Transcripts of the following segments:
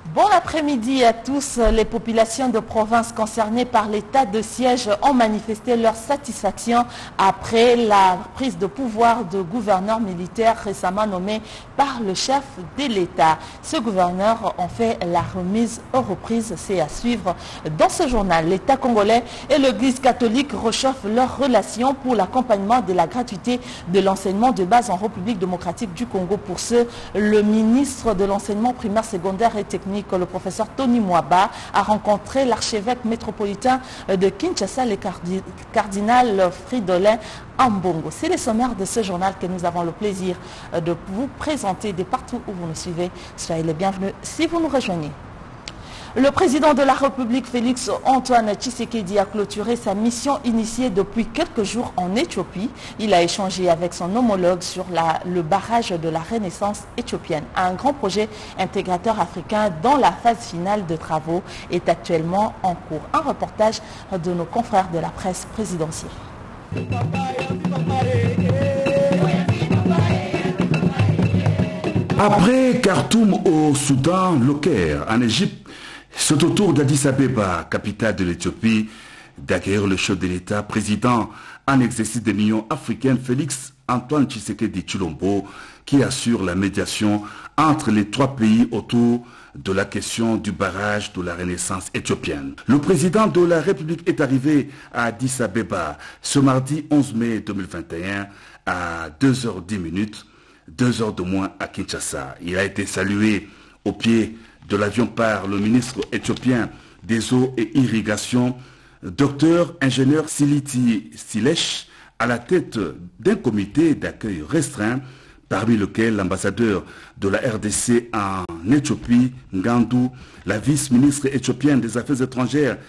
Bon après-midi à tous. Les populations de provinces concernées par l'état de siège ont manifesté leur satisfaction après la prise de pouvoir de gouverneur militaire récemment nommé par le chef de l'État. Ce gouverneur en fait la remise aux reprises. C'est à suivre dans ce journal. L'État congolais et l'Église catholique réchauffent leurs relations pour l'accompagnement de la gratuité de l'enseignement de base en République démocratique du Congo. Pour ce, le ministre de l'enseignement primaire, secondaire et technique, le professeur Tony Mwaba, a rencontré l'archevêque métropolitain de Kinshasa, le cardinal Fridolin Ambongo. C'est le sommaire de ce journal que nous avons le plaisir de vous présenter de partout où vous nous suivez. Soyez les bienvenus si vous nous rejoignez. Le président de la République, Félix Antoine Tshisekedi, a clôturé sa mission initiée depuis quelques jours en Éthiopie. Il a échangé avec son homologue sur le barrage de la Renaissance éthiopienne. Un grand projet intégrateur africain dont la phase finale de travaux est actuellement en cours. Un reportage de nos confrères de la presse présidentielle. Après Khartoum au Soudan, le Caire en Égypte, c'est au tour d'Addis Abeba, capitale de l'Éthiopie, d'accueillir le chef de l'État, président en exercice de l'Union africaine, Félix Antoine Tshisekedi Tshilombo, qui assure la médiation entre les trois pays autour de la question du barrage de la Renaissance éthiopienne. Le président de la République est arrivé à Addis Abeba ce mardi 11 mai 2021 à 2h10, 2 heures de moins à Kinshasa. Il a été salué au pied de l'avion par le ministre éthiopien des eaux et irrigation, docteur ingénieur Siliti Silesh, à la tête d'un comité d'accueil restreint, parmi lequel l'ambassadeur de la RDC en Éthiopie, Ngandou, la vice-ministre éthiopienne des Affaires étrangères,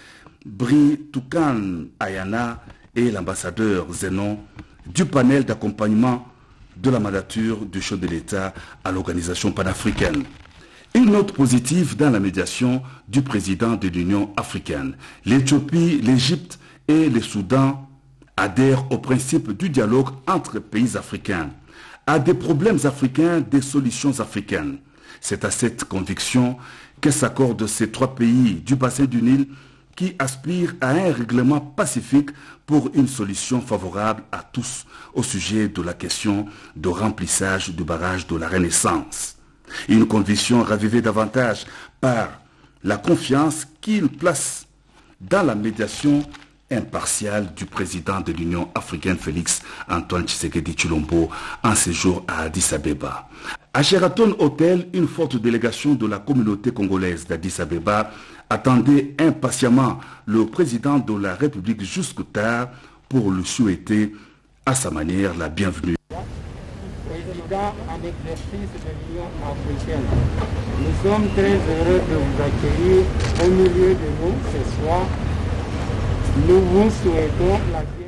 Bri Toukan Ayana, et l'ambassadeur Zenon, du panel d'accompagnement de la mandature du chef de l'État à l'organisation panafricaine. Une note positive dans la médiation du président de l'Union africaine. L'Éthiopie, l'Égypte et le Soudan adhèrent au principe du dialogue entre pays africains. À des problèmes africains, des solutions africaines. C'est à cette conviction que s'accordent ces trois pays du bassin du Nil qui aspirent à un règlement pacifique pour une solution favorable à tous au sujet de la question de remplissage du barrage de la Renaissance. Une conviction ravivée davantage par la confiance qu'il place dans la médiation impartiale du président de l'Union africaine Félix Antoine Tshisekedi Tshilombo en séjour à Addis Abeba. À Sheraton Hotel, une forte délégation de la communauté congolaise d'Addis Abeba attendait impatiemment le président de la République jusqu'au tard pour lui souhaiter à sa manière la bienvenue. En exercice de l'Union africaine. Nous sommes très heureux de vous accueillir au milieu de nous ce soir. Nous vous souhaitons la bienvenue.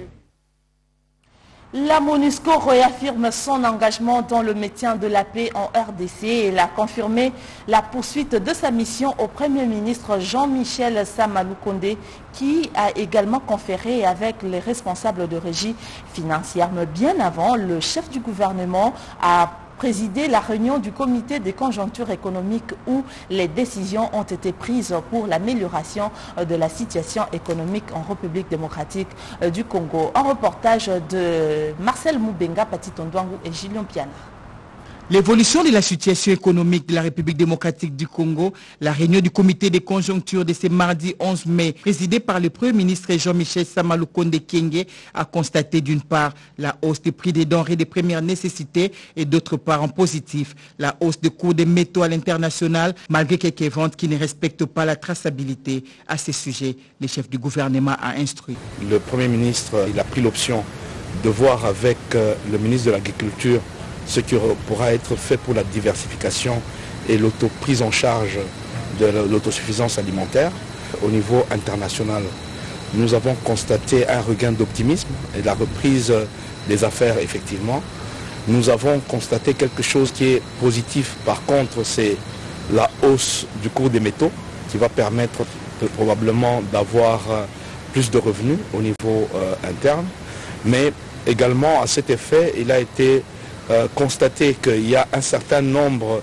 La MONUSCO réaffirme son engagement dans le maintien de la paix en RDC et elle a confirmé la poursuite de sa mission au Premier ministre Jean-Michel Sama-Lukonde qui a également conféré avec les responsables de régie financière. Mais bien avant, le chef du gouvernement a présidé la réunion du comité des conjonctures économiques où les décisions ont été prises pour l'amélioration de la situation économique en République démocratique du Congo. Un reportage de Marcel Moubenga, Pati Tondouangou et Gillian Piana. L'évolution de la situation économique de la République démocratique du Congo, la réunion du comité des conjonctures de ce mardi 11 mai, présidée par le Premier ministre Jean-Michel Sama-Lukonde Kyenge, a constaté d'une part la hausse des prix des denrées de première nécessité et d'autre part en positif la hausse des cours des métaux à l'international malgré quelques ventes qui ne respectent pas la traçabilité. À ce sujet, le chef du gouvernement a instruit. Le Premier ministre il a pris l'option de voir avec le ministre de l'Agriculture ce qui pourra être fait pour la diversification et l'autoprise en charge de l'autosuffisance alimentaire au niveau international. Nous avons constaté un regain d'optimisme et la reprise des affaires effectivement. Nous avons constaté quelque chose qui est positif par contre, c'est la hausse du cours des métaux qui va permettre probablement d'avoir plus de revenus au niveau interne. Mais également à cet effet, il a été constaté qu'il y a un certain nombre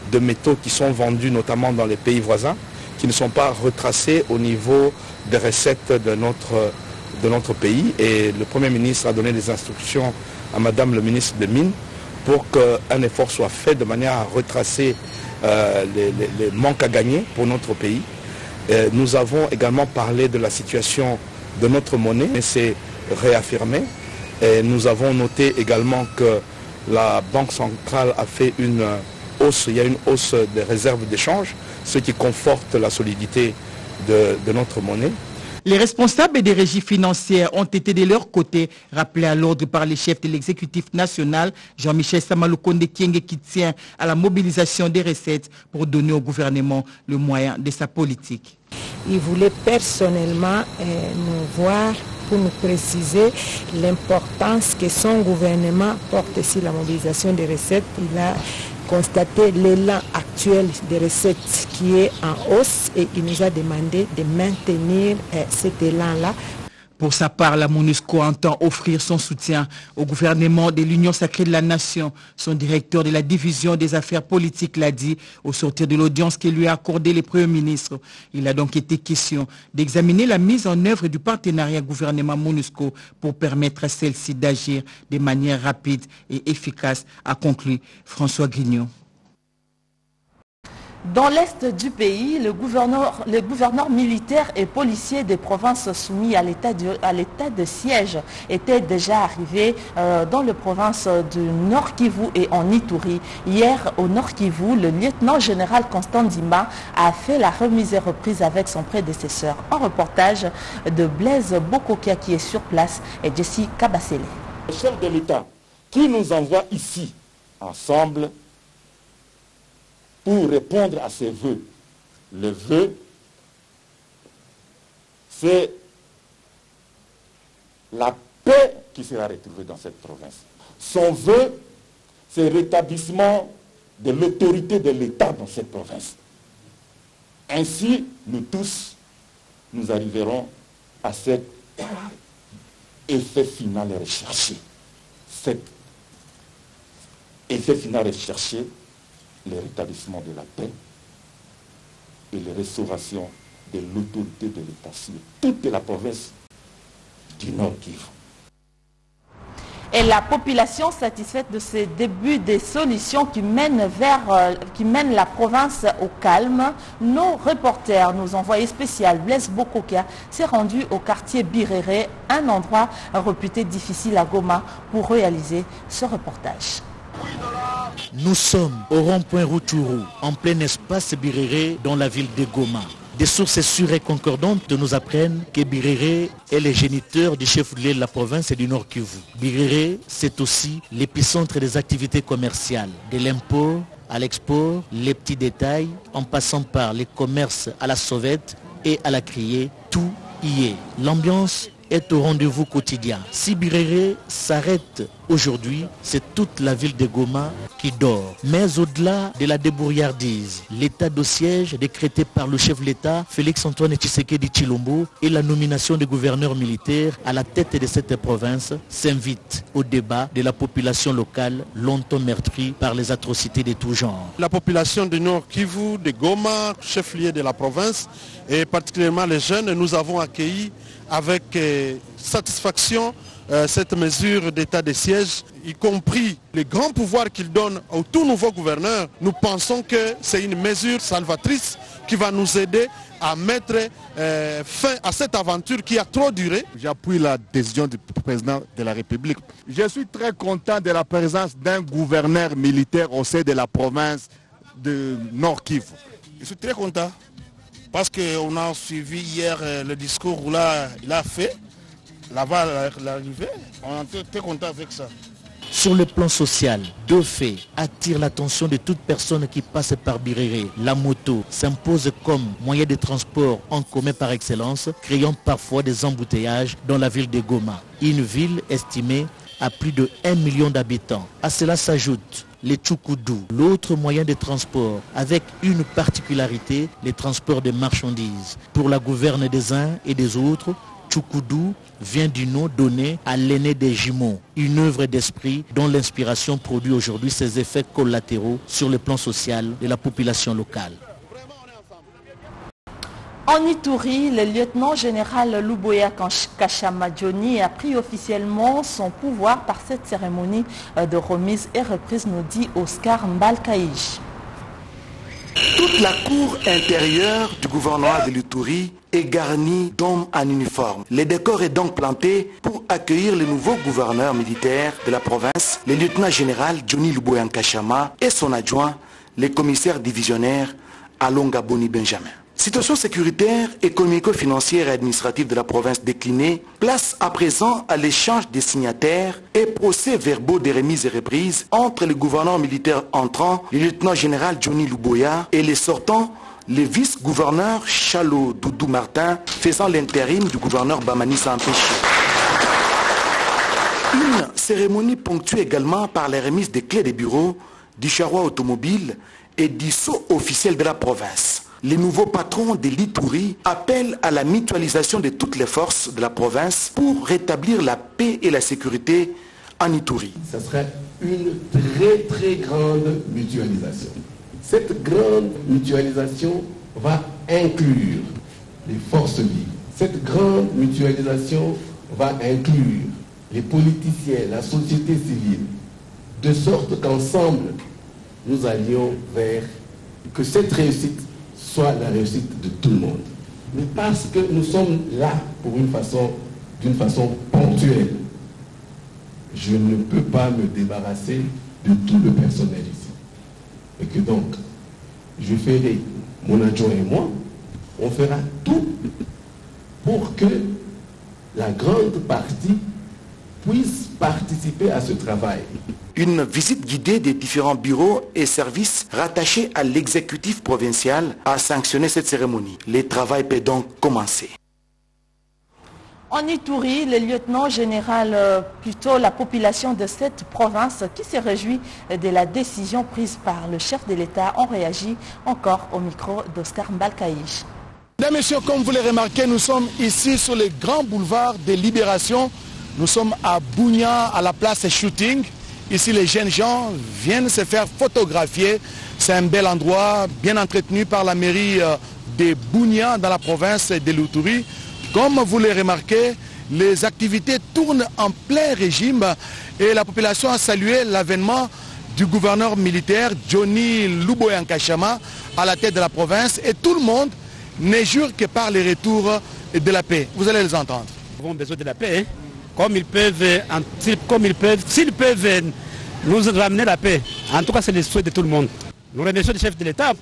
de métaux qui sont vendus notamment dans les pays voisins, qui ne sont pas retracés au niveau des recettes de notre pays. Et le Premier ministre a donné des instructions à Madame le ministre des Mines pour qu'un effort soit fait de manière à retracer les manques à gagner pour notre pays. Nous avons également parlé de la situation de notre monnaie, mais c'est réaffirmé. Et nous avons noté également que la Banque centrale a fait une hausse, il y a une hausse des réserves d'échange, ce qui conforte la solidité de notre monnaie. Les responsables des régies financières ont été de leur côté rappelés à l'ordre par les chefs de l'exécutif national, Jean-Michel Samaloukonde Kyenge, qui tient à la mobilisation des recettes pour donner au gouvernement le moyen de sa politique. Il voulait personnellement nous voir pour nous préciser l'importance que son gouvernement porte sur la mobilisation des recettes. Il a constaté l'élan actuel des recettes qui est en hausse et il nous a demandé de maintenir cet élan-là. Pour sa part, la MONUSCO entend offrir son soutien au gouvernement de l'Union sacrée de la Nation. Son directeur de la division des affaires politiques l'a dit au sortir de l'audience que lui a accordé le Premier ministre. Il a donc été question d'examiner la mise en œuvre du partenariat gouvernement-MONUSCO pour permettre à celle-ci d'agir de manière rapide et efficace, a conclu François Grignon. Dans l'est du pays, les gouverneurs militaires et policiers des provinces soumis à l'état de siège étaient déjà arrivés dans les provinces du Nord Kivu et en Ituri. Hier, au Nord Kivu, le lieutenant-général Constant Ndima a fait la remise et reprise avec son prédécesseur. Un reportage de Blaise Bokokia qui est sur place et Jessie Kabasele. Le chef de l'État qui nous envoie ici, ensemble, pour répondre à ses vœux. Le vœu, c'est la paix qui sera retrouvée dans cette province. Son vœu, c'est le rétablissement de l'autorité de l'État dans cette province. Ainsi, nous tous, nous arriverons à cet effet final recherché. Cet effet final recherché, le rétablissement de la paix et la restauration de l'autorité de l'État sur toute la province du Nord Kivu. Et la population satisfaite de ces débuts des solutions qui mènent la province au calme, nos reporters, nos envoyés spéciaux Blaise Bokokia s'est rendu au quartier Birere, un endroit réputé difficile à Goma, pour réaliser ce reportage. Nous sommes au rond-point Rutshuru, en plein espace Birere dans la ville de Goma. Des sources sûres et concordantes nous apprennent que Birere est le géniteur du chef-lieu de la province du Nord Kivu. Birere, c'est aussi l'épicentre des activités commerciales, de l'import à l'export, les petits détails, en passant par les commerces à la sauvette et à la criée, tout y est. L'ambiance est au rendez-vous quotidien. Si Birere s'arrête aujourd'hui, c'est toute la ville de Goma qui dort. Mais au-delà de la débrouillardise, l'état de siège décrété par le chef de l'État, Félix-Antoine Tshisekedi Tshilombo, et la nomination des gouverneurs militaires à la tête de cette province s'invite au débat de la population locale longtemps meurtrie par les atrocités de tout genre. La population du Nord Kivu, de Goma, chef-lieu de la province, et particulièrement les jeunes, nous avons accueilli avec satisfaction cette mesure d'état de siège, y compris les grands pouvoirs qu'il donne au tout nouveau gouverneur. Nous pensons que c'est une mesure salvatrice qui va nous aider à mettre fin à cette aventure qui a trop duré. J'appuie la décision du président de la République. Je suis très content de la présence d'un gouverneur militaire au sein de la province de Nord Kivu. Je suis très content parce qu'on a suivi hier le discours où là, il a fait. Là-bas, l'arrivée, on est très content avec ça. Sur le plan social, deux faits attirent l'attention de toute personne qui passe par Birere. La moto s'impose comme moyen de transport en commun par excellence, créant parfois des embouteillages dans la ville de Goma. Une ville estimée à plus de 1 million d'habitants. À cela s'ajoute les Tchoukoudou, l'autre moyen de transport, avec une particularité, les transports de marchandises. Pour la gouverne des uns et des autres, Tchoukoudou vient du nom donné à l'aîné des jumeaux, une œuvre d'esprit dont l'inspiration produit aujourd'hui ses effets collatéraux sur le plan social de la population locale. En Ituri, le lieutenant-général Luboya Kashama Johnny a pris officiellement son pouvoir par cette cérémonie de remise et reprise, nous dit Oscar Mbalkaïch. Toute la cour intérieure du gouvernement de l'Ituri est garnie d'hommes en uniforme. Le décor est donc planté pour accueillir le nouveau gouverneur militaire de la province, le lieutenant-général Johnny Luboya Kashama et son adjoint, le commissaire divisionnaire Alonga Boni Benjamin. Situation sécuritaire, économico-financière et administrative de la province déclinée, place à présent à l'échange des signataires et procès-verbaux de remise et reprise entre le gouverneur militaire entrant, le lieutenant-général Johnny Luboya, et les sortants, le vice-gouverneur Chalo Doudou Martin, faisant l'intérim du gouverneur Bamani Sampéchi. Une cérémonie ponctuée également par la remise des clés des bureaux, du charroi automobile et du sceau officiel de la province. Les nouveaux patrons de l'Ituri appellent à la mutualisation de toutes les forces de la province pour rétablir la paix et la sécurité en Ituri. Ce serait une très grande mutualisation. Cette grande mutualisation va inclure les forces vives. Cette grande mutualisation va inclure les politiciens, la société civile, de sorte qu'ensemble, nous allions vers que cette réussite soit la réussite de tout le monde. Mais parce que nous sommes là d'une façon ponctuelle, je ne peux pas me débarrasser de tout le personnel ici. Et que donc, je ferai, mon adjoint et moi, on fera tout pour que la grande partie puisse participer à ce travail. Une visite guidée des différents bureaux et services rattachés à l'exécutif provincial a sanctionné cette cérémonie. Le travail peut donc commencer. En Ituri, le lieutenant-général, plutôt la population de cette province qui se réjouit de la décision prise par le chef de l'État, ont réagi encore au micro d'Oscar Mbalkaïch. Mesdames et messieurs, comme vous l'avez remarqué, nous sommes ici sur le grand boulevard de Libération. Nous sommes à Bunia, à la place Shooting. Ici, les jeunes gens viennent se faire photographier. C'est un bel endroit, bien entretenu par la mairie de Bunia, dans la province de l'Ituri. Comme vous l'avez remarqué, les activités tournent en plein régime et la population a salué l'avènement du gouverneur militaire Johnny Luboya Kashama à la tête de la province. Et tout le monde ne jure que par le retour de la paix. Vous allez les entendre. Nous avons besoin de la paix. Comme ils peuvent, s'ils peuvent nous ramener la paix. En tout cas, c'est le souhait de tout le monde. Nous remercions le chef de l'État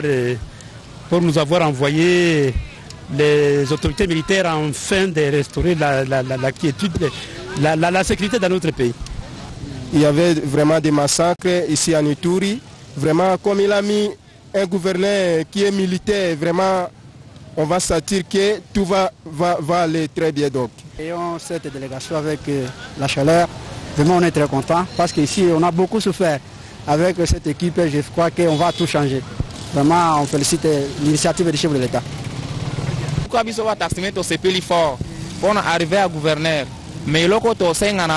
pour nous avoir envoyé les autorités militaires afin de restaurer la quiétude, la sécurité dans notre pays. Il y avait vraiment des massacres ici en Ituri. Vraiment, comme il a mis un gouverneur qui est militaire, vraiment, on va sentir que tout va aller très bien. Donc. Ayons cette délégation avec la chaleur, vraiment on est très content parce qu'ici on a beaucoup souffert. Avec cette équipe, je crois qu'on va tout changer. Vraiment, on félicite l'initiative du chef de l'État. Pourquoi nous avons taximé au CPL fort pour arriver à gouverneur? Mais le côté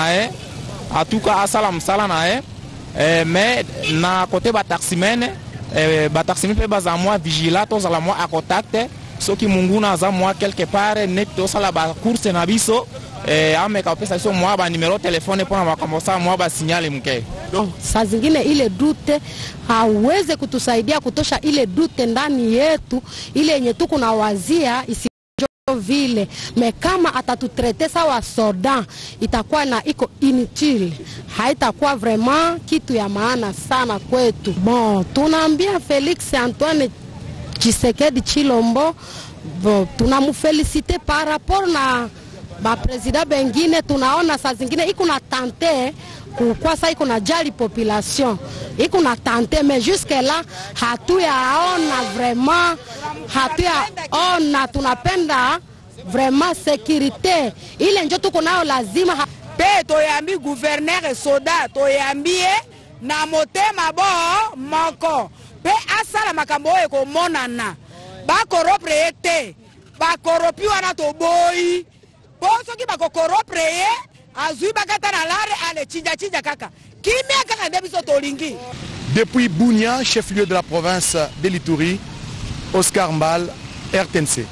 en tout cas, à Salam Salanae, mais na côté bataximène, bataximène peut baser moi vigilant, tous à la moi à contact. Ce qui munguna za moi quelque part net to sala ba course na biso ameka pesa sio moi ba numéro téléphone pour na commencer moi ba signal mke. Saa zingine ile dute haweze kutusaidia kutosha ile dute ndani yetu ile yenye tuko na wazia isi vile me kama atatutrete sawa soda itakuwa na iko inutile, haitakuwa vraiment kitu ya maana sana kwetu. Bon, tunaambia Felix Antoine Tshisekedi Chilombo, tunamufelicite par rapport na ba president bengine. Tunaona saa zingine iko na tante kwa sasa iko na jali population iko na tante, mais jusque là hatuyaona vraiment, hatuyaona. Tunapenda vraiment sécurité ile njo tuko nayo lazima pe toyambi gouverneur soda toyambie na motema bo moko pe asala makambo ekomonana bakoroprete bakoropi wana toboyi po soki bakokorope ye azwi bakata na lare ale chinja kaka kimia kaka nde biso tolingi. Depuis Bunia, chef-lieu de la province de l'Ituri, Oscar Mbal, RTNC.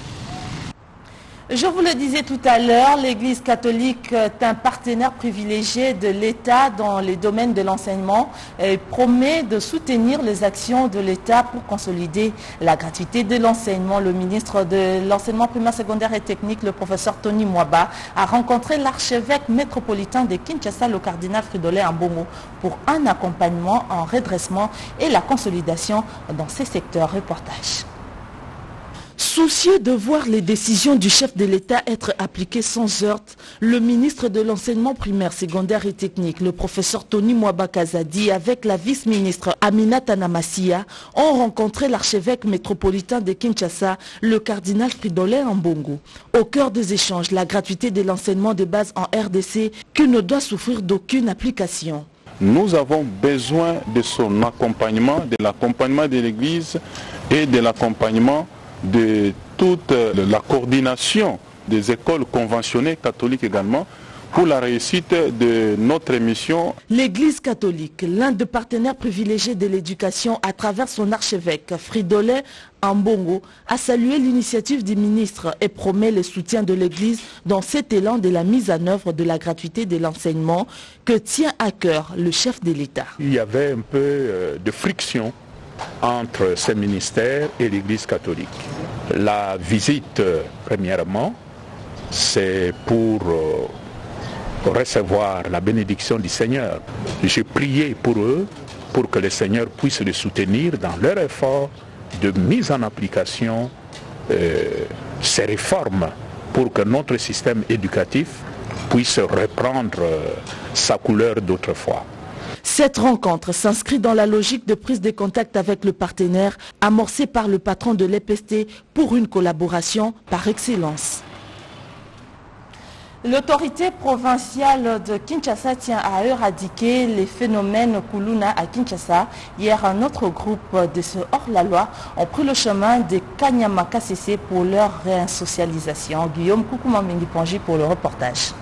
Je vous le disais tout à l'heure, l'Église catholique est un partenaire privilégié de l'État dans les domaines de l'enseignement et promet de soutenir les actions de l'État pour consolider la gratuité de l'enseignement. Le ministre de l'enseignement primaire, secondaire et technique, le professeur Tony Mwaba, a rencontré l'archevêque métropolitain de Kinshasa, le cardinal Fridolin Ambongo, pour un accompagnement en redressement et la consolidation dans ces secteurs. Reportage. Soucieux de voir les décisions du chef de l'État être appliquées sans heurte, le ministre de l'enseignement primaire, secondaire et technique, le professeur Tony Mwaba Kazadi, avec la vice-ministre Aminata Namassia, ont rencontré l'archevêque métropolitain de Kinshasa, le cardinal Fridolin Ambongo. Au cœur des échanges, la gratuité de l'enseignement de base en RDC qui ne doit souffrir d'aucune application. Nous avons besoin de son accompagnement, de l'accompagnement de l'Église et de l'accompagnement de toute la coordination des écoles conventionnées catholiques également pour la réussite de notre mission. L'Église catholique, l'un des partenaires privilégiés de l'éducation à travers son archevêque Fridolin Ambongo, a salué l'initiative du ministre et promet le soutien de l'Église dans cet élan de la mise en œuvre de la gratuité de l'enseignement que tient à cœur le chef de l'État. Il y avait un peu de friction entre ces ministères et l'Église catholique. La visite, premièrement, c'est pour recevoir la bénédiction du Seigneur. J'ai prié pour eux, pour que le Seigneur puisse les soutenir dans leur effort de mise en application ces réformes pour que notre système éducatif puisse reprendre sa couleur d'autrefois. Cette rencontre s'inscrit dans la logique de prise de contact avec le partenaire amorcée par le patron de l'EPST pour une collaboration par excellence. L'autorité provinciale de Kinshasa tient à éradiquer les phénomènes Kuluna à Kinshasa. Hier, un autre groupe de ce hors-la-loi ont pris le chemin de Kanyamaka CC pour leur réinsocialisation. Guillaume Koukouma-Mengi-Pongi pour le reportage.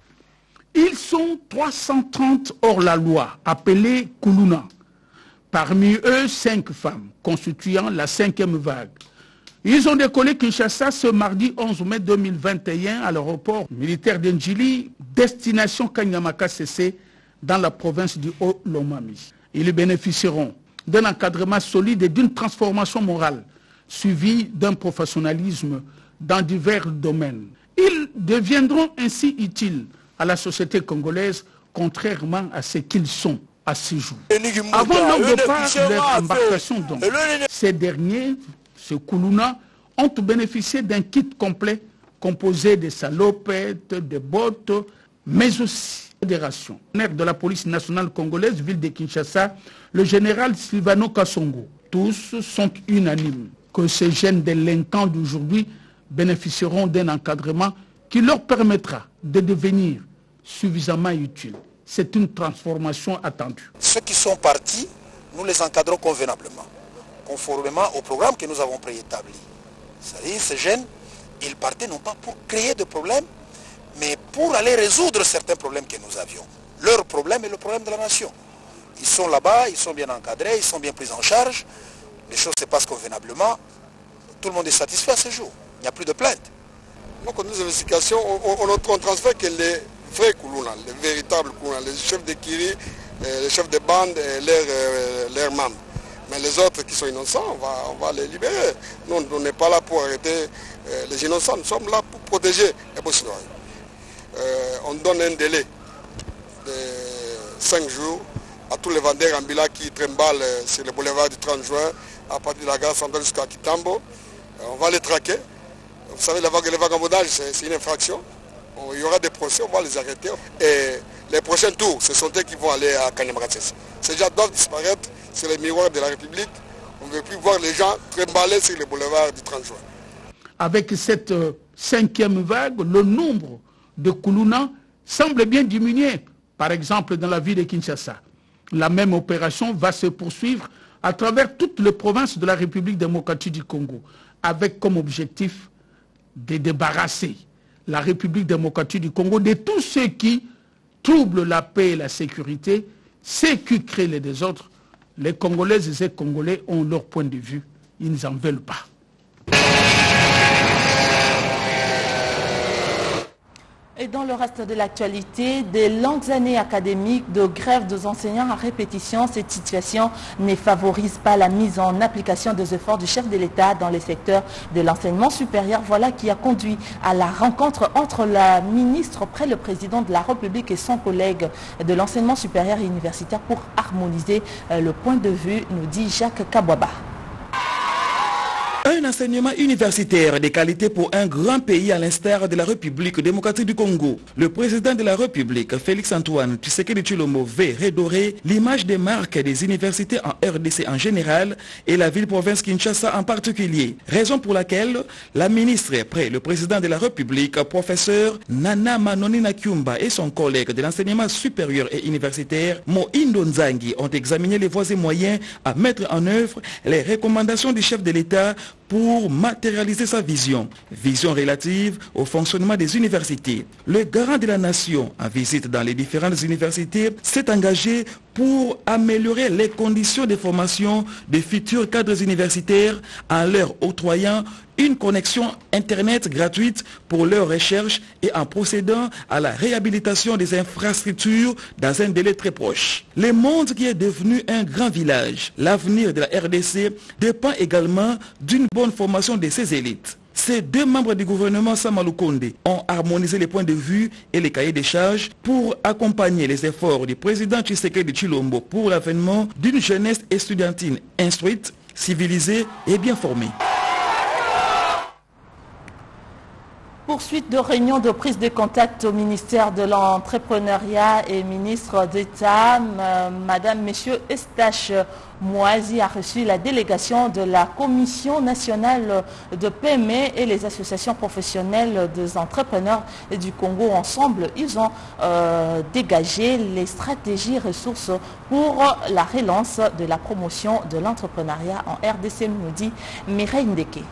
Ils sont 330 hors-la-loi, appelés Kuluna. Parmi eux, 5 femmes, constituant la 5e vague. Ils ont décollé Kinshasa ce mardi 11 mai 2021 à l'aéroport militaire d'Ndjili, destination Kanyamaka CC, dans la province du Haut-Lomami. Ils bénéficieront d'un encadrement solide et d'une transformation morale, suivie d'un professionnalisme dans divers domaines. Ils deviendront ainsi utiles à la société congolaise, contrairement à ce qu'ils sont à ce jour. Avant leur départ, leur embarcation donc, ces derniers, ce Kuluna, ont bénéficié d'un kit complet composé de salopettes, de bottes, mais aussi des rations. Le maire de la police nationale congolaise, ville de Kinshasa, le général Silvano Kassongo, tous sont unanimes que ces jeunes délinquants d'aujourd'hui bénéficieront d'un encadrement qui leur permettra de devenir suffisamment utiles. C'est une transformation attendue. Ceux qui sont partis, nous les encadrons convenablement, conformément au programme que nous avons préétabli. C'est-à-dire, ces jeunes, ils partaient non pas pour créer de problèmes, mais pour aller résoudre certains problèmes que nous avions. Leur problème est le problème de la nation. Ils sont là-bas, ils sont bien encadrés, ils sont bien pris en charge, les choses se passent convenablement, tout le monde est satisfait à ce jour, il n'y a plus de plainte. Donc, dans nos investigations, on transfère que les vrais Kuluna, les véritables Kuluna, les chefs de Kiri, les chefs de bande et leurs membres. Mais les autres qui sont innocents, on va les libérer. Nous, on n'est pas là pour arrêter les innocents, nous sommes là pour protéger les Bosniens. On donne un délai de 5 jours à tous les vendeurs ambulants qui trimballent sur le boulevard du 30 juin, à partir de la gare centrale jusqu'à Kitambo. On va les traquer. Vous savez, le vagabondage, c'est une infraction. Il y aura des procès, on va les arrêter. Et les prochains tours, ce sont eux qui vont aller à Kanyamaka. Ces gens doivent disparaître, c'est les miroirs de la République. On ne veut plus voir les gens trimballer sur le boulevard du 30 juin. Avec cette 5e vague, le nombre de Kuluna semble bien diminuer. Par exemple, dans la ville de Kinshasa. La même opération va se poursuivre à travers toutes les provinces de la République démocratique du Congo, avec comme objectif de débarrasser la République démocratique du Congo de tous ceux qui troublent la paix et la sécurité, ceux qui créent les désordres. Les Congolaises et les Congolais ont leur point de vue. Ils n'en veulent pas. Et dans le reste de l'actualité, des longues années académiques de grève des enseignants à répétition, cette situation ne favorise pas la mise en application des efforts du chef de l'État dans les secteurs de l'enseignement supérieur. Voilà qui a conduit à la rencontre entre la ministre près le président de la République et son collègue de l'enseignement supérieur et universitaire pour harmoniser le point de vue, nous dit Jacques Kabouaba. Un enseignement universitaire de qualité pour un grand pays à l'instar de la République démocratique du Congo. Le président de la République, Félix-Antoine Tshisekedi Tshilombo, veut redorer l'image des marques des universités en RDC en général et la ville-province Kinshasa en particulier. Raison pour laquelle la ministre près le président de la République, professeur Nana Manoni Nakyumba et son collègue de l'enseignement supérieur et universitaire, Moindo Nzangi, ont examiné les voies et moyens à mettre en œuvre les recommandations du chef de l'État pour matérialiser sa vision relative au fonctionnement des universités. Le garant de la nation, en visite dans les différentes universités, s'est engagé pour améliorer les conditions de formation des futurs cadres universitaires en leur octroyant une connexion Internet gratuite pour leurs recherches et en procédant à la réhabilitation des infrastructures dans un délai très proche. Le monde qui est devenu un grand village, l'avenir de la RDC dépend également d'une bonne formation de ses élites. Ces deux membres du gouvernement Samalou Konde ont harmonisé les points de vue et les cahiers des charges pour accompagner les efforts du président Tshisekedi Tshilombo pour l'avènement d'une jeunesse estudiantine instruite, civilisée et bien formée. Poursuite de réunion de prise de contact au ministère de l'Entrepreneuriat et ministre d'État, Madame, Monsieur Eustache Moazi a reçu la délégation de la Commission nationale de PME et les associations professionnelles des entrepreneurs du Congo. Ensemble, ils ont dégagé les stratégies ressources pour la relance de la promotion de l'entrepreneuriat en RDC, nous dit Mireille Ndeke.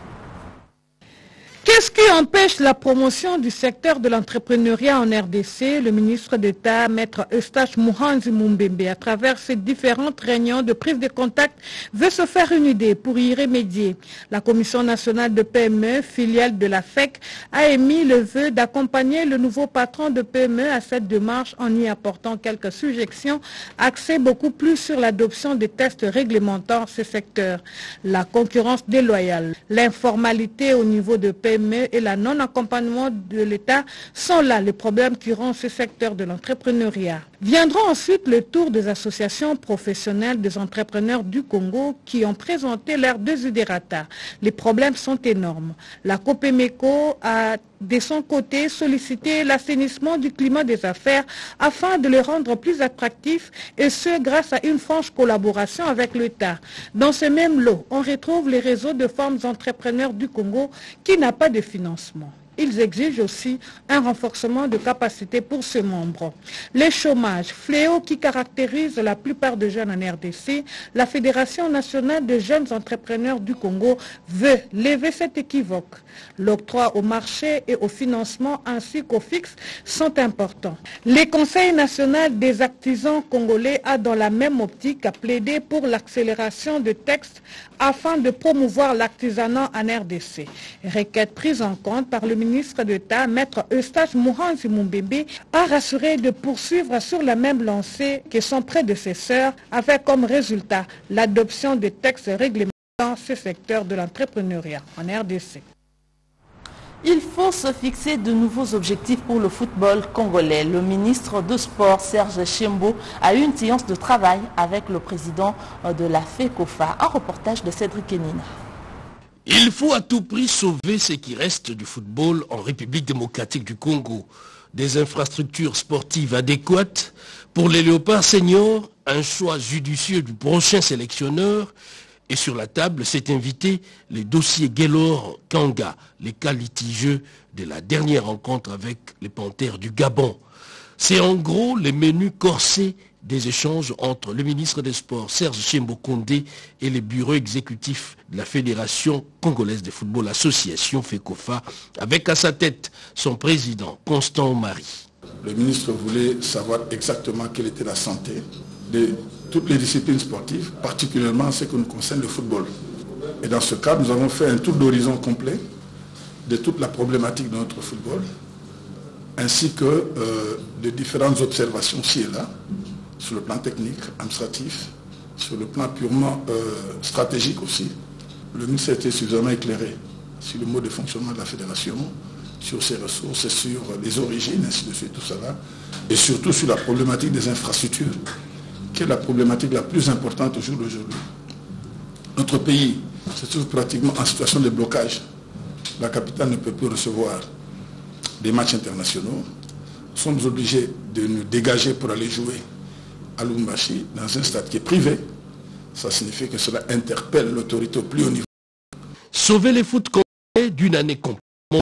Qu'est-ce qui empêche la promotion du secteur de l'entrepreneuriat en RDC? Le ministre d'État, Maître Eustache Mohanzi Mumbembe, à travers ces différentes réunions de prise de contact, veut se faire une idée pour y remédier. La Commission nationale de PME, filiale de la FEC, a émis le vœu d'accompagner le nouveau patron de PME à cette démarche en y apportant quelques suggestions axées beaucoup plus sur l'adoption des tests réglementant ce secteur. La concurrence déloyale, l'informalité au niveau de PME et la non-accompagnement de l'État sont là les problèmes qui rendent ce secteur de l'entrepreneuriat. Viendront ensuite le tour des associations professionnelles des entrepreneurs du Congo qui ont présenté leurs desiderata. Les problèmes sont énormes. La Copemeco a de son côté sollicité l'assainissement du climat des affaires afin de le rendre plus attractif et ce grâce à une franche collaboration avec l'État. Dans ce même lot, on retrouve les réseaux de femmes entrepreneurs du Congo qui n'a pas de financement. Ils exigent aussi un renforcement de capacité pour ces membres. Le chômage, fléau qui caractérise la plupart des jeunes en RDC, la Fédération nationale des jeunes entrepreneurs du Congo veut lever cet équivoque. L'octroi au marché et au financement ainsi qu'au fixe sont importants. Le Conseil national des artisans congolais a dans la même optique plaidé pour l'accélération de textes afin de promouvoir l'artisanat en RDC. Requête prise en compte par le ministre d'État, Maître Eustache Mohanzi Mumbembe, a rassuré de poursuivre sur la même lancée que son prédécesseur, avec comme résultat l'adoption des textes réglementant ce secteur de l'entrepreneuriat en RDC. Il faut se fixer de nouveaux objectifs pour le football congolais. Le ministre de Sport, Serge Chembo, a eu une séance de travail avec le président de la FECOFA. Un reportage de Cédric Kenina. Il faut à tout prix sauver ce qui reste du football en République démocratique du Congo. Des infrastructures sportives adéquates pour les Léopards seniors, un choix judicieux du prochain sélectionneur. Et sur la table, s'est invité les dossiers Gaylor-Kanga, les cas litigieux de la dernière rencontre avec les Panthères du Gabon. C'est en gros les menus corsés Des échanges entre le ministre des Sports, Serge Tshembo Kondé, et le bureau exécutif de la Fédération congolaise de football, association FECOFA, avec à sa tête son président, Constant Omari. Le ministre voulait savoir exactement quelle était la santé de toutes les disciplines sportives, particulièrement ce qui nous concerne le football. Et dans ce cadre, nous avons fait un tour d'horizon complet de toute la problématique de notre football, ainsi que de différentes observations ci et là, sur le plan technique, administratif, sur le plan purement stratégique aussi. Le ministre a été suffisamment éclairé sur le mode de fonctionnement de la fédération, sur ses ressources, sur les origines, ainsi de suite, tout ça là, et surtout sur la problématique des infrastructures, qui est la problématique la plus importante au jour d'aujourd'hui. Notre pays se trouve pratiquement en situation de blocage. La capitale ne peut plus recevoir des matchs internationaux. Nous sommes obligés de nous dégager pour aller jouer à Lubumbashi dans un stade qui est privé. Ça signifie que cela interpelle l'autorité au plus haut niveau. Sauver les foot congolais d'une année complète.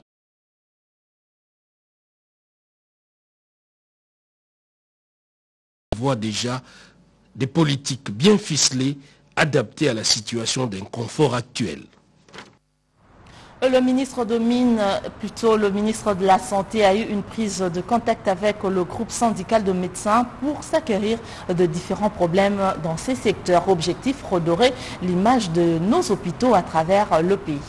On voit déjà des politiques bien ficelées, adaptées à la situation d'inconfort actuel. Le ministre de Mines, plutôt le ministre de la Santé, a eu une prise de contact avec le groupe syndical de médecins pour s'acquérir de différents problèmes dans ces secteurs. Objectif, redorer l'image de nos hôpitaux à travers le pays.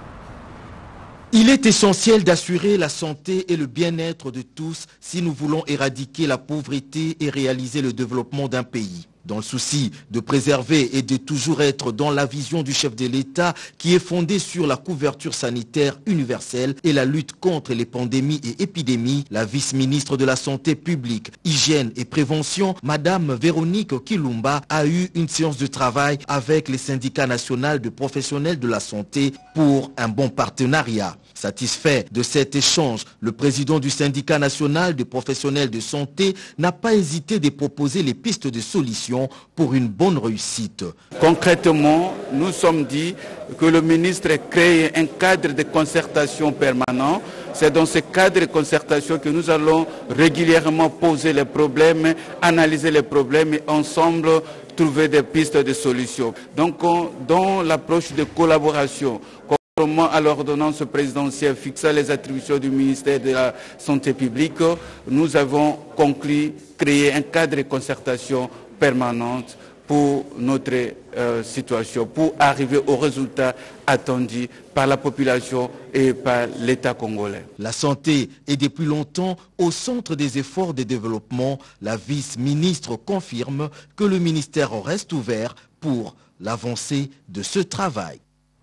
Il est essentiel d'assurer la santé et le bien-être de tous si nous voulons éradiquer la pauvreté et réaliser le développement d'un pays. Dans le souci de préserver et de toujours être dans la vision du chef de l'État qui est fondée sur la couverture sanitaire universelle et la lutte contre les pandémies et épidémies, la vice-ministre de la Santé publique, Hygiène et Prévention, Madame Véronique Kilumba, a eu une séance de travail avec les syndicats nationaux de professionnels de la santé pour un bon partenariat. Satisfait de cet échange, le président du syndicat national des professionnels de santé n'a pas hésité de proposer les pistes de solutions pour une bonne réussite. Concrètement, nous sommes dit que le ministre ait créé un cadre de concertation permanent. C'est dans ce cadre de concertation que nous allons régulièrement poser les problèmes, analyser les problèmes et ensemble trouver des pistes de solutions. Donc, dans l'approche de collaboration, conformément à l'ordonnance présidentielle fixant les attributions du ministère de la Santé publique, nous avons conclu créer un cadre de concertation permanente pour notre situation, pour arriver aux résultats attendus par la population et par l'État congolais. La santé est depuis longtemps au centre des efforts de développement. La vice-ministre confirme que le ministère reste ouvert pour l'avancée de ce travail.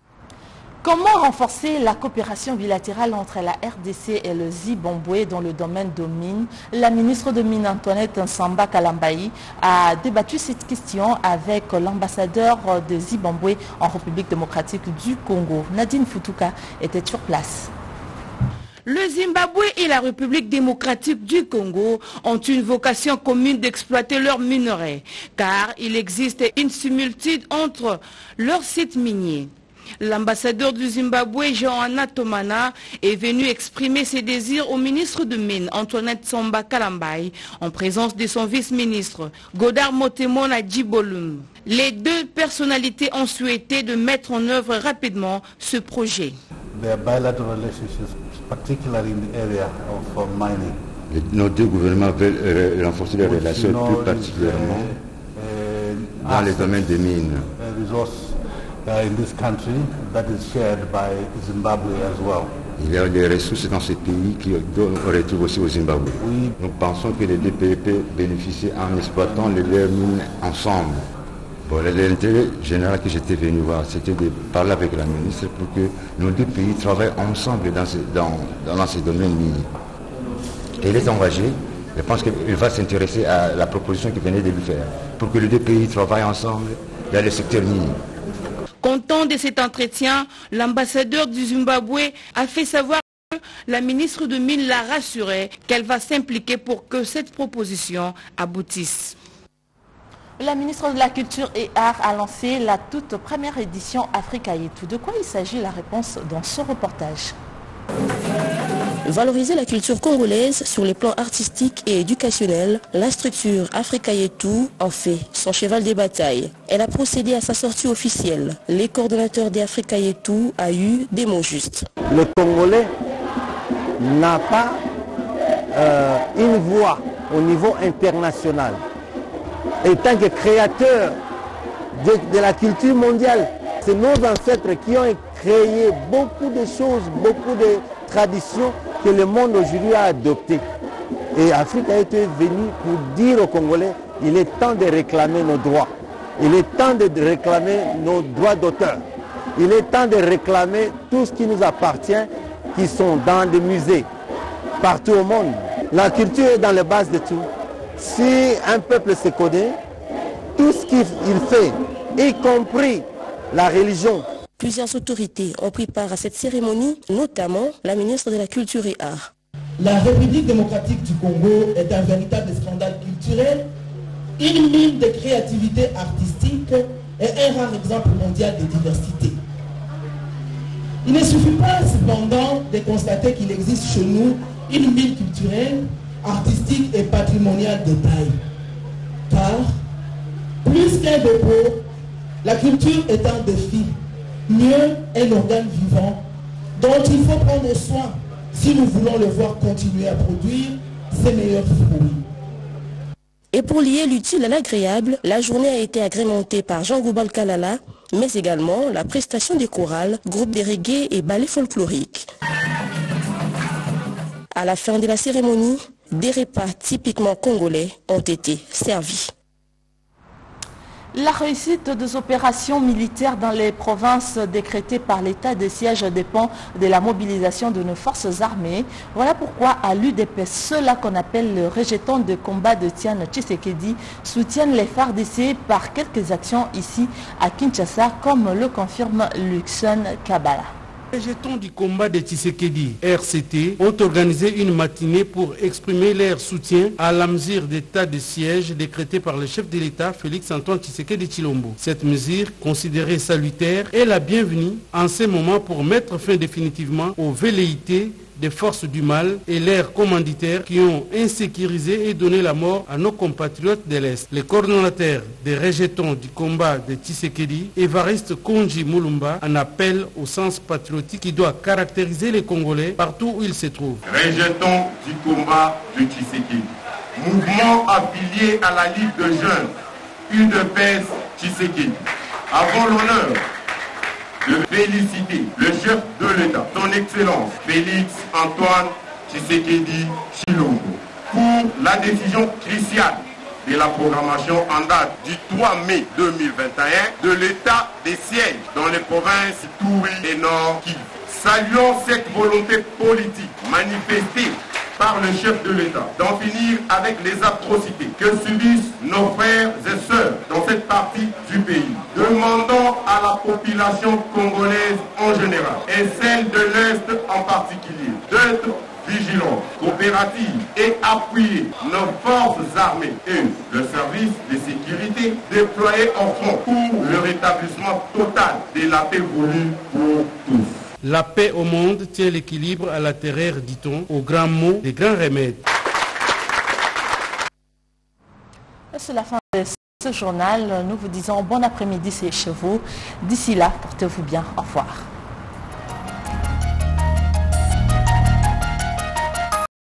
Comment renforcer la coopération bilatérale entre la RDC et le Zimbabwe dans le domaine de mines? La ministre de Mines Antoinette Nsamba Kalambayi a débattu cette question avec l'ambassadeur de Zimbabwe en République démocratique du Congo. Nadine Futuka était sur place. Le Zimbabwe et la République démocratique du Congo ont une vocation commune d'exploiter leurs minerais, car il existe une similitude entre leurs sites miniers. L'ambassadeur du Zimbabwe, Johanna Tomana, est venu exprimer ses désirs au ministre de Mines, Antoinette Nsamba Kalambayi, en présence de son vice-ministre, Godard Motemona Djibolum. Les deux personnalités ont souhaité de mettre en œuvre rapidement ce projet. Nos deux gouvernements veulent renforcer les relations plus particulièrement dans les domaines des mines. Il y a des ressources dans ce pays qu'on retrouve aussi au Zimbabwe. Nous pensons que les deux pays peuvent bénéficier en exploitant les mines ensemble. Bon, l'intérêt général que j'étais venu voir, c'était de parler avec la ministre pour que nos deux pays travaillent ensemble dans ces domaines miniers. Et il est engagé. Je pense qu'il va s'intéresser à la proposition qu'il venait de lui faire pour que les deux pays travaillent ensemble dans le secteur minier. Content de cet entretien, l'ambassadeur du Zimbabwe a fait savoir que la ministre de Mines l'a rassuré qu'elle va s'impliquer pour que cette proposition aboutisse. La ministre de la Culture et Arts a lancé la toute première édition Africa Yetu. De quoi il s'agit? La réponse dans ce reportage. Valoriser la culture congolaise sur les plans artistiques et éducationnels, la structure Africa Yetu en fait son cheval de bataille. Elle a procédé à sa sortie officielle. Les coordonnateurs d'Africa Yetu a eu des mots justes. Le Congolais n'a pas une voix au niveau international. En tant que créateur de la culture mondiale, c'est nos ancêtres qui ont créé beaucoup de choses, beaucoup de traditions que le monde aujourd'hui a adoptées. Et Afrique a été venue pour dire aux Congolais, il est temps de réclamer nos droits. Il est temps de réclamer nos droits d'auteur. Il est temps de réclamer tout ce qui nous appartient, qui sont dans des musées, partout au monde. La culture est dans les bases de tout. Si un peuple se connaît, tout ce qu'il fait, y compris la religion. Plusieurs autorités ont pris part à cette cérémonie, notamment la ministre de la Culture et Arts. La République démocratique du Congo est un véritable scandale culturel, une mine de créativité artistique et un rare exemple mondial de diversité. Il ne suffit pas cependant de constater qu'il existe chez nous une mine culturelle, artistique et patrimoniale de taille. Car, plus qu'un dépôt, la culture est un défi, mieux un organe vivant dont il faut prendre soin si nous voulons le voir continuer à produire ses meilleurs fruits. Et pour lier l'utile à l'agréable, la journée a été agrémentée par Jean Goubal Kalala, mais également la prestation des chorales, groupes de reggae et ballets folkloriques. À la fin de la cérémonie, des repas typiquement congolais ont été servis. La réussite des opérations militaires dans les provinces décrétées par l'état de siège dépend de la mobilisation de nos forces armées. Voilà pourquoi à l'UDPS, ceux-là qu'on appelle le rejeton de combat de Tian Tshisekedi soutiennent les FARDC par quelques actions ici à Kinshasa, comme le confirme Luxon Kabala. Les rejetons du combat de Tshisekedi, RCT, ont organisé une matinée pour exprimer leur soutien à la mesure d'état de siège décrétée par le chef de l'État, Félix Antoine Tshisekedi Tshilombo. Cette mesure, considérée salutaire, est la bienvenue en ce moment pour mettre fin définitivement aux velléités des forces du mal et leurs commanditaires qui ont insécurisé et donné la mort à nos compatriotes de l'Est. Les coordonnateurs des rejetons du combat de Tshisekedi, Évariste Konji Moulumba, en appellent au sens patriotique qui doit caractériser les Congolais partout où ils se trouvent. Rejetons du combat de Tshisekedi. Mouvement affilié à la Ligue de jeunes UDPS Tshisekedi. Avons l'honneur de féliciter le chef de l'État, son Excellence Félix Antoine Tshisekedi Tshilombo, pour la décision cruciale de la programmation en date du 3 mai 2021 de l'état des sièges dans les provinces Ituri et Nord Kivu. Saluons cette volonté politique manifestée par le chef de l'État d'en finir avec les atrocités que subissent nos frères et sœurs dans cette partie du pays. Demandons à la population congolaise en général et celle de l'Est en particulier d'être vigilante, coopérative et appuyer nos forces armées et le service de sécurité déployés en front pour le rétablissement total de la paix voulue pour tous. La paix au monde tient l'équilibre à la terreur, dit-on, aux grands mots, des grands remèdes. C'est la fin de ce journal. Nous vous disons bon après-midi, c'est chez vous. D'ici là, portez-vous bien. Au revoir.